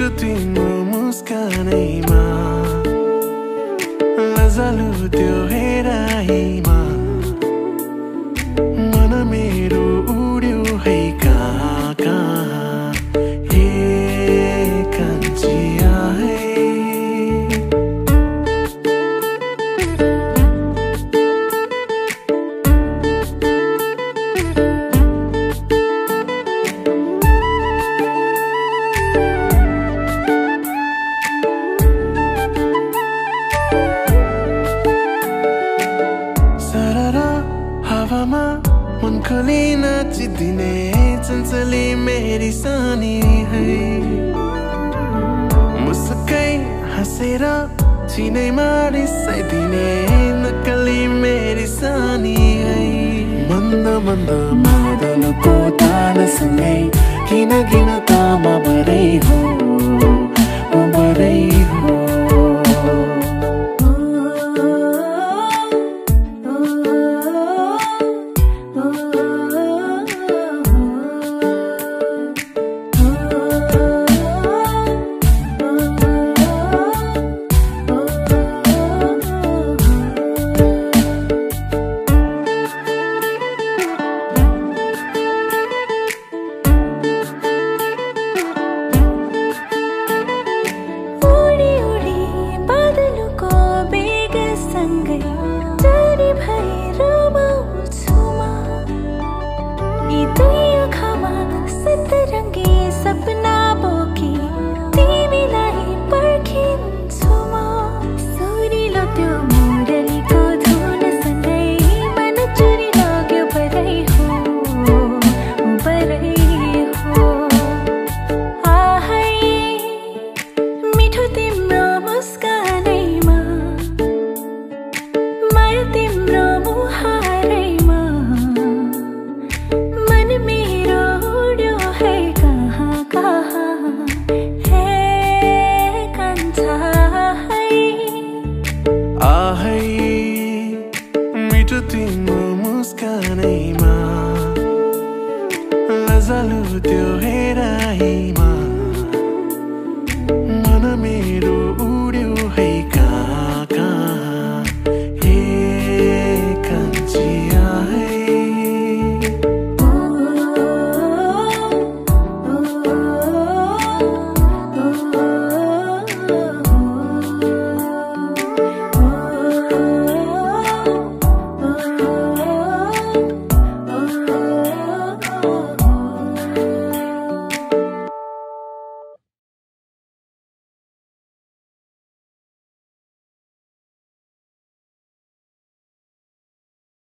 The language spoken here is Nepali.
मिठो तिम्रो मुस्कानैमा लजालु त्यो हेराइमा मन मेरो उड्यो है कहाँ कहाँ हे कान्छिया है मन खोली नाचिदिने चञ्चली मेरी सानी है मुस्कै हाँसेर छिनैमा रिसाइदिने नक्कली मेरी सानी है मन्द मन्द मादलको तालसँगै किन किन तामा भरै हो भरै हो तिम्रो मुस्कानैमा लजालु त्यो हेराइमा